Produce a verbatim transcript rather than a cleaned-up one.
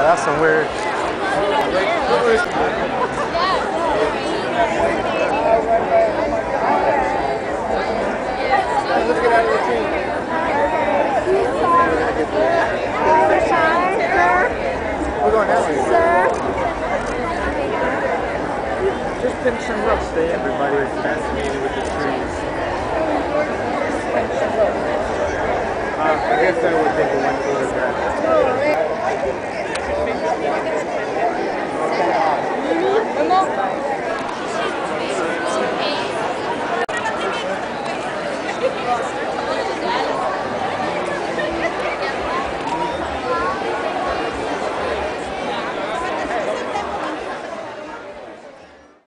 That's some weird. Let's get out of the tree. We're going that way. Just pinch some up. Stay. Everybody is fascinated with the trees. Uh, I guess I would take a one photograph.